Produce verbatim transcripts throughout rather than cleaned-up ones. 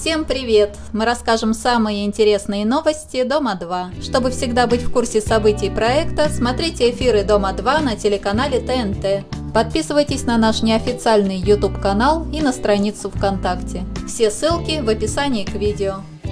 Всем привет! Мы расскажем самые интересные новости Дома два. Чтобы всегда быть в курсе событий проекта, смотрите эфиры Дома два на телеканале Т Н Т. Подписывайтесь на наш неофициальный YouTube канал и на страницу ВКонтакте. Все ссылки в описании к видео.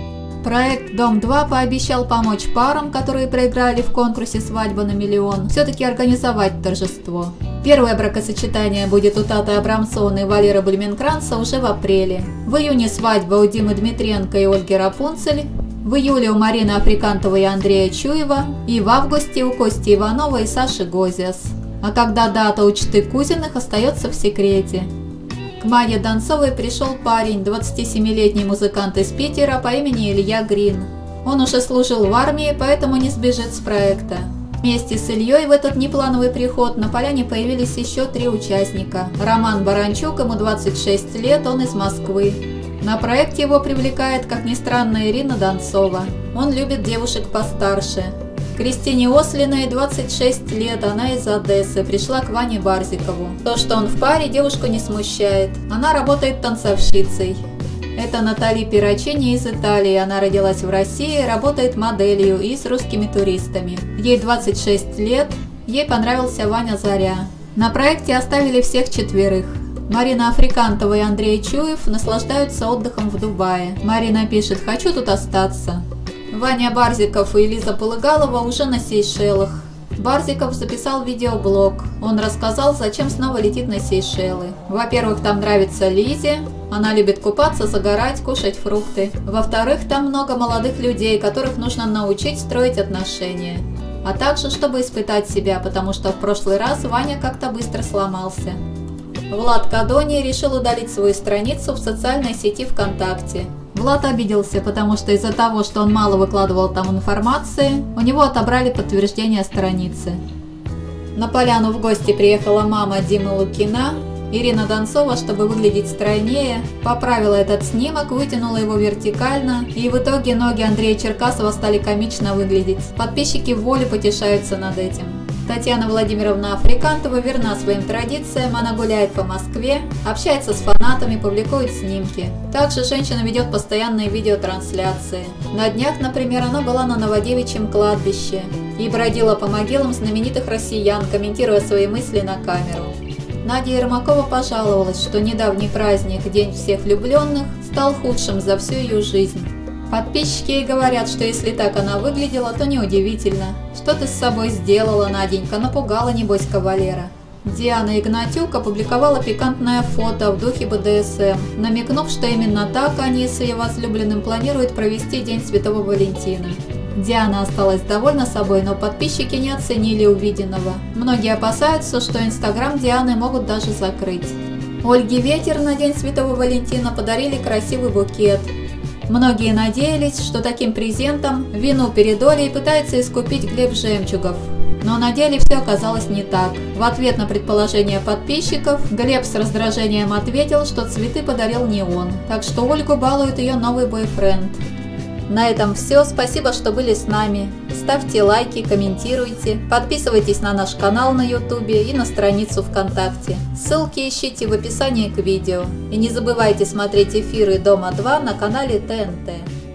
Проект Дом два пообещал помочь парам, которые проиграли в конкурсе «Свадьба на миллион», все-таки организовать торжество. Первое бракосочетание будет у Таты Абрамцовны и Валеры Блуменкранца уже в апреле. В июне свадьба у Димы Дмитренко и Ольги Рапунцель. В июле у Марины Африкантовой и Андрея Чуева. И в августе у Кости Иванова и Саши Гозиас. А когда дата у Читы Кузиных, остается в секрете. К Майе Донцовой пришел парень, двадцатисемилетний музыкант из Питера по имени Илья Грин. Он уже служил в армии, поэтому не сбежит с проекта. Вместе с Ильей в этот неплановый приход на поляне появились еще три участника. Роман Баранчук, ему двадцать шесть лет, он из Москвы. На проект его привлекает, как ни странно, Ирина Донцова. Он любит девушек постарше. Кристине Ослиной двадцать шесть лет, она из Одессы, пришла к Ване Барзикову. То, что он в паре, девушку не смущает. Она работает танцовщицей. Это Натали Пирачини из Италии, она родилась в России, работает моделью и с русскими туристами. Ей двадцать шесть лет, ей понравился Ваня Заря. На проекте оставили всех четверых. Марина Африкантова и Андрей Чуев наслаждаются отдыхом в Дубае. Марина пишет: «Хочу тут остаться». Ваня Барзиков и Лиза Полыгалова уже на Сейшелах. Барзиков записал видеоблог. Он рассказал, зачем снова летит на Сейшелы. Во-первых, там нравится Лизе. Она любит купаться, загорать, кушать фрукты. Во-вторых, там много молодых людей, которых нужно научить строить отношения. А также, чтобы испытать себя, потому что в прошлый раз Ваня как-то быстро сломался. Влад Кадони решил удалить свою страницу в социальной сети ВКонтакте. Влад обиделся, потому что из-за того, что он мало выкладывал там информации, у него отобрали подтверждение страницы. На поляну в гости приехала мама Димы Лукина. Ирина Донцова, чтобы выглядеть стройнее, поправила этот снимок, вытянула его вертикально, и в итоге ноги Андрея Черкасова стали комично выглядеть. Подписчики в воле потешаются над этим. Татьяна Владимировна Африкантова верна своим традициям, она гуляет по Москве, общается с фанатами, публикует снимки. Также женщина ведет постоянные видеотрансляции. На днях, например, она была на Новодевичьем кладбище и бродила по могилам знаменитых россиян, комментируя свои мысли на камеру. Надя Ермакова пожаловалась, что недавний праздник День всех влюбленных стал худшим за всю ее жизнь. Подписчики ей говорят, что если так она выглядела, то неудивительно. Что ты с собой сделала, Наденька, напугала, небось, кавалера. Диана Игнатюк опубликовала пикантное фото в духе Б Д С М, намекнув, что именно так они с ее возлюбленным планируют провести День Святого Валентина. Диана осталась довольна собой, но подписчики не оценили увиденного. Многие опасаются, что инстаграм Дианы могут даже закрыть. Ольге Ветер на День Святого Валентина подарили красивый букет. Многие надеялись, что таким презентом вину перед Олей пытается искупить Глеб Жемчугов. Но на деле все оказалось не так. В ответ на предположение подписчиков, Глеб с раздражением ответил, что цветы подарил не он, так что Ольгу балует ее новый бойфренд. На этом все. Спасибо, что были с нами. Ставьте лайки, комментируйте, подписывайтесь на наш канал на ютубе и на страницу ВКонтакте. Ссылки ищите в описании к видео. И не забывайте смотреть эфиры Дома два на канале Т Н Т.